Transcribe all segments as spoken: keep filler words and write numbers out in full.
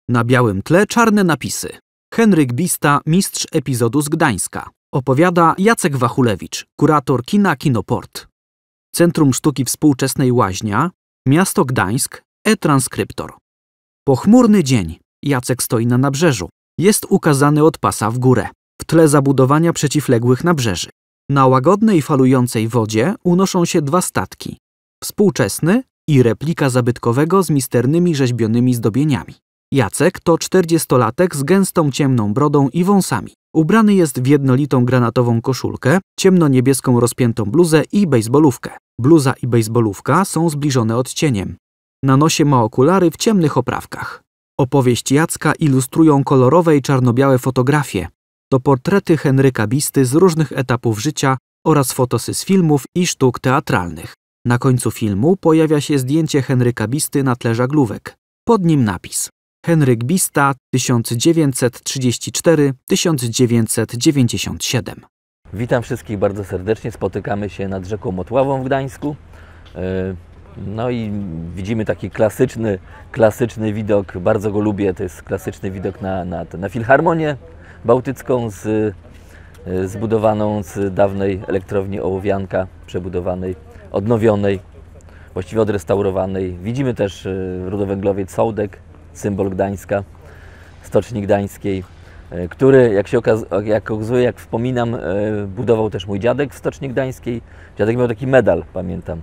Na białym tle czarne napisy. Henryk Bista, mistrz epizodu z Gdańska. Opowiada Jacek Wachulewicz, kurator kina Kinoport. Centrum Sztuki Współczesnej Łaźnia, Miasto Gdańsk, e-transkryptor. Pochmurny dzień. Jacek stoi na nabrzeżu. Jest ukazany od pasa w górę. W tle zabudowania przeciwległych nabrzeży. Na łagodnej falującej wodzie unoszą się dwa statki. Współczesny i replika zabytkowego z misternymi rzeźbionymi zdobieniami. Jacek to czterdziestolatek z gęstą ciemną brodą i wąsami. Ubrany jest w jednolitą granatową koszulkę, ciemno-niebieską rozpiętą bluzę i bejsbolówkę. Bluza i bejsbolówka są zbliżone odcieniem. Na nosie ma okulary w ciemnych oprawkach. Opowieść Jacka ilustrują kolorowe i czarno-białe fotografie. To portrety Henryka Bisty z różnych etapów życia oraz fotosy z filmów i sztuk teatralnych. Na końcu filmu pojawia się zdjęcie Henryka Bisty na tle żaglówek. Pod nim napis: Henryk Bista tysiąc dziewięćset trzydzieści cztery do tysiąc dziewięćset dziewięćdziesiąt siedem. Witam wszystkich bardzo serdecznie. Spotykamy się nad rzeką Motławą w Gdańsku. No i widzimy taki klasyczny, klasyczny widok. Bardzo go lubię. To jest klasyczny widok na, na, na Filharmonię Bałtycką z, zbudowaną z dawnej elektrowni Ołowianka, przebudowanej, odnowionej, właściwie odrestaurowanej. Widzimy też rudowęglowiec Sołdek, symbol Gdańska, Stoczni Gdańskiej, który, jak się okazuje, jak, okazuje, jak wspominam, budował też mój dziadek w Stoczni Gdańskiej. Dziadek miał taki medal, pamiętam.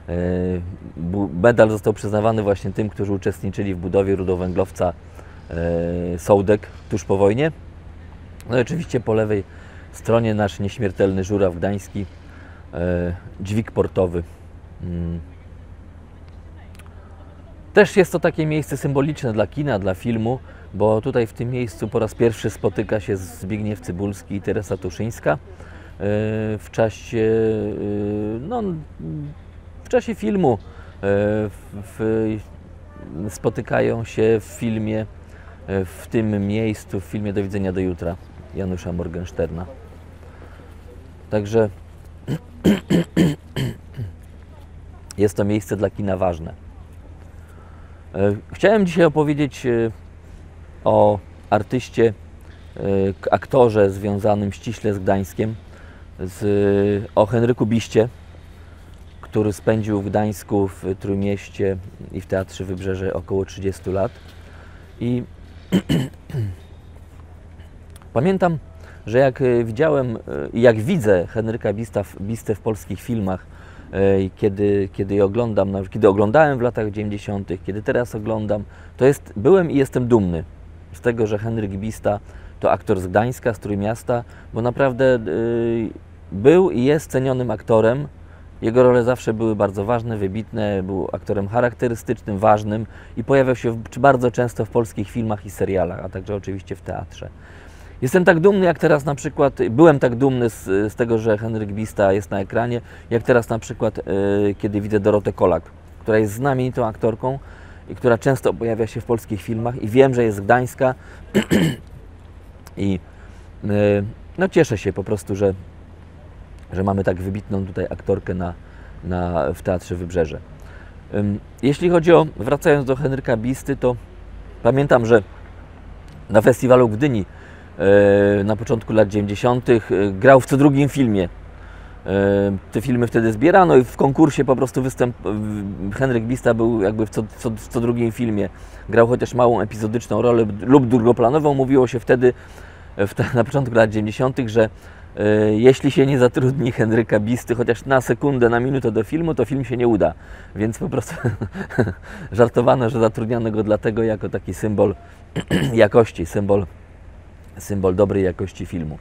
Medal został przyznawany właśnie tym, którzy uczestniczyli w budowie rudowęglowca Sołdek tuż po wojnie. No i oczywiście po lewej stronie nasz nieśmiertelny Żuraw Gdański, dźwig portowy. Też jest to takie miejsce symboliczne dla kina, dla filmu, bo tutaj w tym miejscu po raz pierwszy spotyka się Zbigniew Cybulski i Teresa Tuszyńska. W czasie, no, w czasie filmu w, spotykają się w filmie, w tym miejscu, w filmie Do widzenia do jutra Janusza Morgensterna. Także jest to miejsce dla kina ważne. Chciałem dzisiaj opowiedzieć o artyście, aktorze związanym ściśle z Gdańskiem, z, o Henryku Biście, który spędził w Gdańsku, w Trójmieście i w Teatrze Wybrzeże około trzydziestu lat. I pamiętam, że jak widziałem i jak widzę Henryka Bista, Bistę w polskich filmach, Kiedy, kiedy, je oglądam, kiedy oglądałem w latach dziewięćdziesiątych, kiedy teraz oglądam, to jest, byłem i jestem dumny z tego, że Henryk Bista to aktor z Gdańska, z Trójmiasta, bo naprawdę y, był i jest cenionym aktorem. Jego role zawsze były bardzo ważne, wybitne, był aktorem charakterystycznym, ważnym i pojawiał się w, bardzo często w polskich filmach i serialach, a także oczywiście w teatrze. Jestem tak dumny, jak teraz na przykład, byłem tak dumny z, z tego, że Henryk Bista jest na ekranie, jak teraz na przykład, y, kiedy widzę Dorotę Kolak, która jest znamienitą aktorką i która często pojawia się w polskich filmach i wiem, że jest z Gdańska i y, no cieszę się po prostu, że, że mamy tak wybitną tutaj aktorkę na, na, w Teatrze Wybrzeże. Y, jeśli chodzi o, wracając do Henryka Bisty, to pamiętam, że na festiwalu w Gdyni na początku lat dziewięćdziesiątych grał w co drugim filmie. Te filmy wtedy zbierano i w konkursie po prostu występ... Henryk Bista był jakby w co, co, w co drugim filmie. Grał chociaż małą epizodyczną rolę lub drugoplanową. Mówiło się wtedy, w, na początku lat dziewięćdziesiątych, że jeśli się nie zatrudni Henryka Bisty chociaż na sekundę, na minutę do filmu, to film się nie uda. Więc po prostu żartowano, że zatrudniano go dlatego jako taki symbol jakości, symbol symbol dobrej jakości filmu.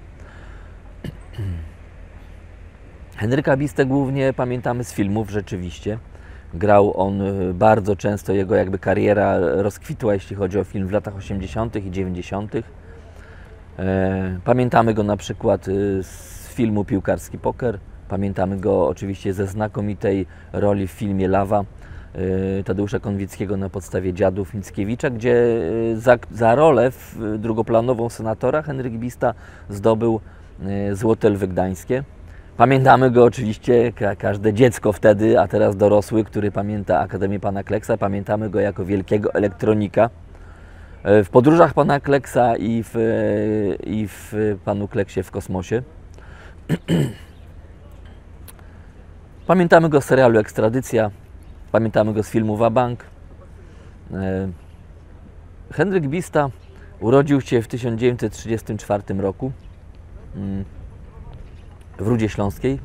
Henryka Bistę głównie pamiętamy z filmów, rzeczywiście. Grał on bardzo często, jego jakby kariera rozkwitła, jeśli chodzi o film w latach osiemdziesiątych i dziewięćdziesiątych. Pamiętamy go na przykład z filmu Piłkarski poker. Pamiętamy go oczywiście ze znakomitej roli w filmie Lawa Tadeusza Konwickiego na podstawie Dziadów Mickiewicza, gdzie za, za rolę w drugoplanową senatora Henryk Bista zdobył Złote Lwy Gdańskie. Pamiętamy go oczywiście, każde dziecko wtedy, a teraz dorosły, który pamięta Akademię Pana Kleksa, pamiętamy go jako wielkiego elektronika w Podróżach pana Kleksa i w, i w panu Kleksie w kosmosie. Pamiętamy go z serialu Ekstradycja, pamiętamy go z filmu Wabank. Henryk Bista urodził się w tysiąc dziewięćset trzydziestym czwartym roku w Rudzie Śląskiej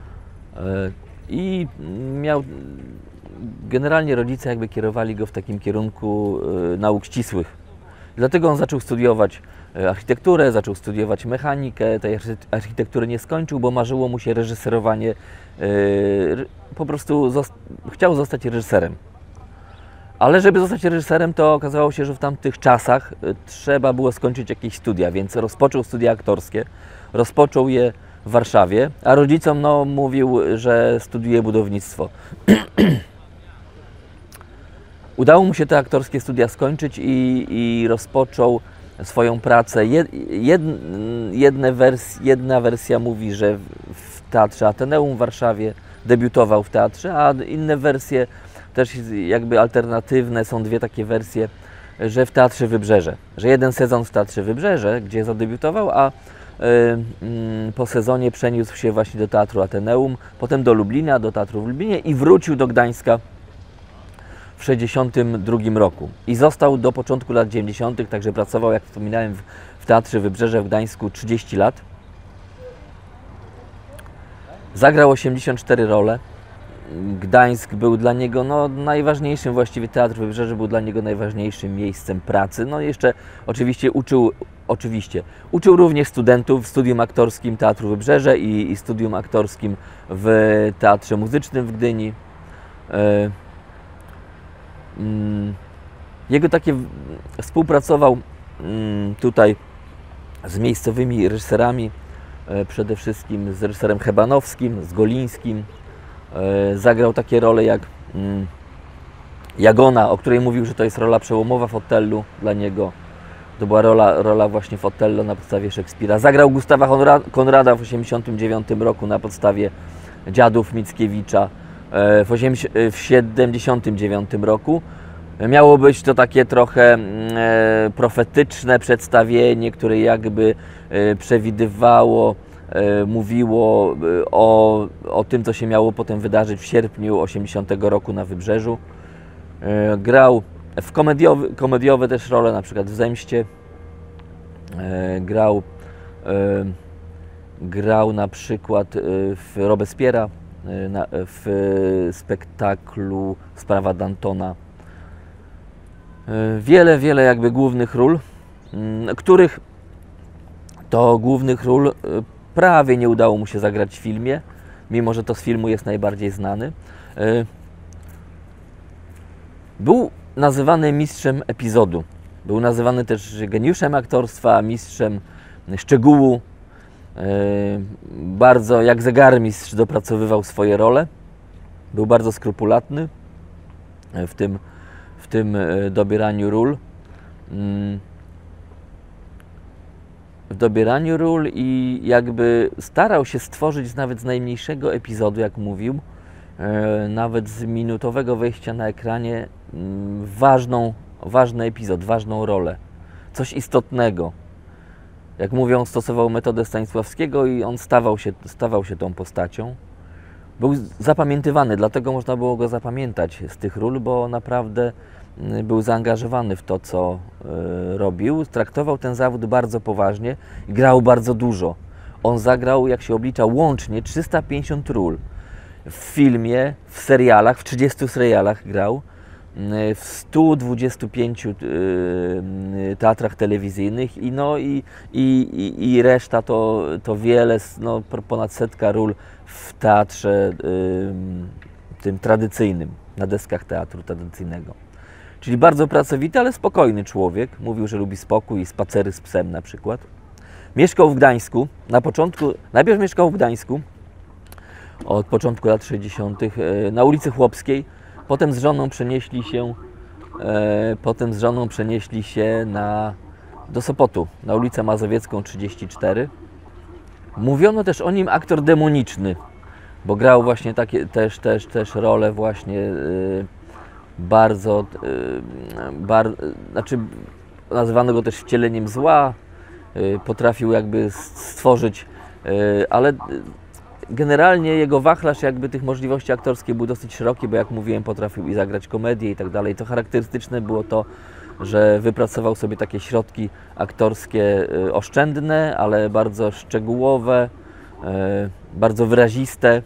i miał, generalnie rodzice jakby kierowali go w takim kierunku nauk ścisłych. Dlatego on zaczął studiować architekturę, zaczął studiować mechanikę, tej architektury nie skończył, bo marzyło mu się reżyserowanie, po prostu zost chciał zostać reżyserem. Ale żeby zostać reżyserem, to okazało się, że w tamtych czasach trzeba było skończyć jakieś studia, więc rozpoczął studia aktorskie, rozpoczął je w Warszawie, a rodzicom no, mówił, że studiuje budownictwo. Udało mu się te aktorskie studia skończyć i, i rozpoczął swoją pracę. Jed, jed, jedne wers, jedna wersja mówi, że w Teatrze Ateneum w Warszawie debiutował w teatrze, a inne wersje też jakby alternatywne, są dwie takie wersje, że w Teatrze Wybrzeże. Że jeden sezon w Teatrze Wybrzeże, gdzie zadebiutował, a y, y, po sezonie przeniósł się właśnie do Teatru Ateneum, potem do Lublina, do Teatru w Lublinie i wrócił do Gdańska w sześćdziesiątym drugim roku. I został do początku lat dziewięćdziesiątych, także pracował, jak wspominałem, w, w Teatrze Wybrzeże w Gdańsku trzydzieści lat. Zagrał osiemdziesiąt cztery role. Gdańsk był dla niego no, najważniejszym, właściwie Teatr Wybrzeże był dla niego najważniejszym miejscem pracy. No jeszcze oczywiście uczył, oczywiście, uczył również studentów w studium aktorskim Teatru Wybrzeże i, i studium aktorskim w Teatrze Muzycznym w Gdyni. E, mm, jego takie współpracował mm, tutaj z miejscowymi reżyserami, e, przede wszystkim z reżyserem Hebanowskim, z Golińskim. Zagrał takie role jak Jagona, o której mówił, że to jest rola przełomowa w Otellu dla niego. To była rola, rola właśnie w Otello na podstawie Szekspira. Zagrał Gustawa Konrada w osiemdziesiątym dziewiątym roku na podstawie Dziadów Mickiewicza w siedemdziesiątym dziewiątym roku. Miało być to takie trochę profetyczne przedstawienie, które jakby przewidywało, mówiło o, o tym, co się miało potem wydarzyć w sierpniu osiemdziesiątego roku na Wybrzeżu. Grał w komediowe, komediowe też role, na przykład w Zemście. Grał, grał na przykład w Robespiera, w spektaklu Sprawa Dantona. Wiele, wiele jakby głównych ról, których to głównych ról prawie nie udało mu się zagrać w filmie, mimo że to z filmu jest najbardziej znany. Był nazywany mistrzem epizodu. Był nazywany też geniuszem aktorstwa, mistrzem szczegółu. Bardzo jak zegarmistrz dopracowywał swoje role. Był bardzo skrupulatny w tym, w tym dobieraniu ról. W dobieraniu ról i jakby starał się stworzyć nawet z najmniejszego epizodu, jak mówił, nawet z minutowego wejścia na ekranie, ważną, ważny epizod, ważną rolę, coś istotnego. Jak mówią, stosował metodę Stanisławskiego i on stawał się, stawał się tą postacią. Był zapamiętywany, dlatego można było go zapamiętać z tych ról, bo naprawdę był zaangażowany w to, co y, robił. Traktował ten zawód bardzo poważnie i grał bardzo dużo. On zagrał, jak się oblicza, łącznie trzysta pięćdziesiąt ról. W filmie, w serialach, w trzydziestu serialach grał, y, w stu dwudziestu pięciu y, teatrach telewizyjnych i, no, i, i, i reszta to, to wiele, no, ponad setka ról w teatrze y, tym tradycyjnym, na deskach teatru tradycyjnego. Czyli bardzo pracowity, ale spokojny człowiek. Mówił, że lubi spokój i spacery z psem na przykład. Mieszkał w Gdańsku. Na początku, najpierw mieszkał w Gdańsku, od początku lat sześćdziesiątych na ulicy Chłopskiej. Potem z żoną przenieśli się, e, potem z żoną przenieśli się na, do Sopotu, na ulicę Mazowiecką trzydzieści cztery. Mówiono też o nim aktor demoniczny, bo grał właśnie takie też, też, też role właśnie e, bardzo, bar, znaczy nazywano go też wcieleniem zła, potrafił jakby stworzyć, ale generalnie jego wachlarz jakby tych możliwości aktorskich był dosyć szeroki, bo jak mówiłem, potrafił i zagrać komedię i tak dalej. To charakterystyczne było to, że wypracował sobie takie środki aktorskie oszczędne, ale bardzo szczegółowe, bardzo wyraziste.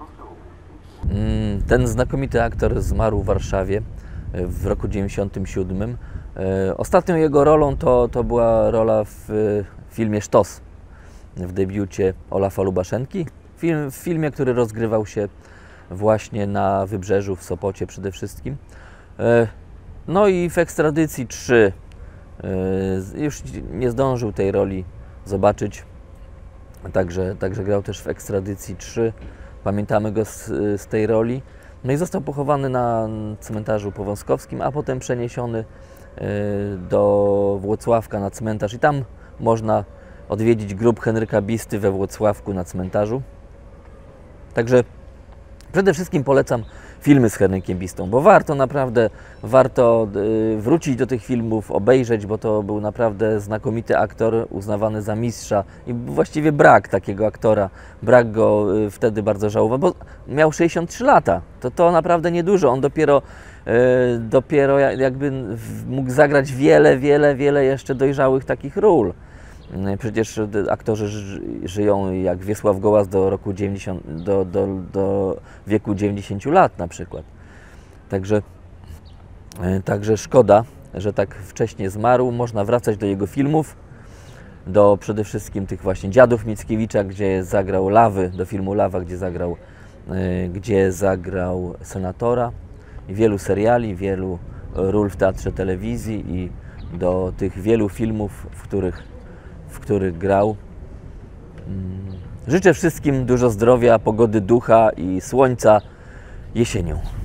Ten znakomity aktor zmarł w Warszawie w roku dziewięćdziesiątym siódmym. Ostatnią jego rolą to, to była rola w filmie Sztos, w debiucie Olafa Lubaszenki. Film, w filmie, który rozgrywał się właśnie na Wybrzeżu, w Sopocie przede wszystkim. No i w Ekstradycji trzy już nie zdążył tej roli zobaczyć, także, także grał też w Ekstradycji trzy. Pamiętamy go z, z tej roli. No i został pochowany na cmentarzu powązkowskim, a potem przeniesiony do Włocławka na cmentarz i tam można odwiedzić grób Henryka Bisty we Włocławku na cmentarzu. Także przede wszystkim polecam filmy z Henrykiem Bistą, bo warto naprawdę, warto wrócić do tych filmów, obejrzeć, bo to był naprawdę znakomity aktor, uznawany za mistrza i właściwie brak takiego aktora, brak go wtedy bardzo żałował, bo miał sześćdziesiąt trzy lata, to to naprawdę niedużo, on dopiero, dopiero jakby mógł zagrać wiele, wiele, wiele jeszcze dojrzałych takich ról. Przecież aktorzy żyją jak Wiesław Gołas do roku dziewięćdziesiątego, do, do, do wieku dziewięćdziesięciu lat na przykład. Także, także szkoda, że tak wcześnie zmarł. Można wracać do jego filmów, do przede wszystkim tych właśnie Dziadów Mickiewicza, gdzie zagrał Lawy, do filmu Lawa, gdzie zagrał, gdzie zagrał senatora, i wielu seriali, wielu ról w teatrze, telewizji i do tych wielu filmów, w których w których grał. Życzę wszystkim dużo zdrowia, pogody ducha i słońca jesienią.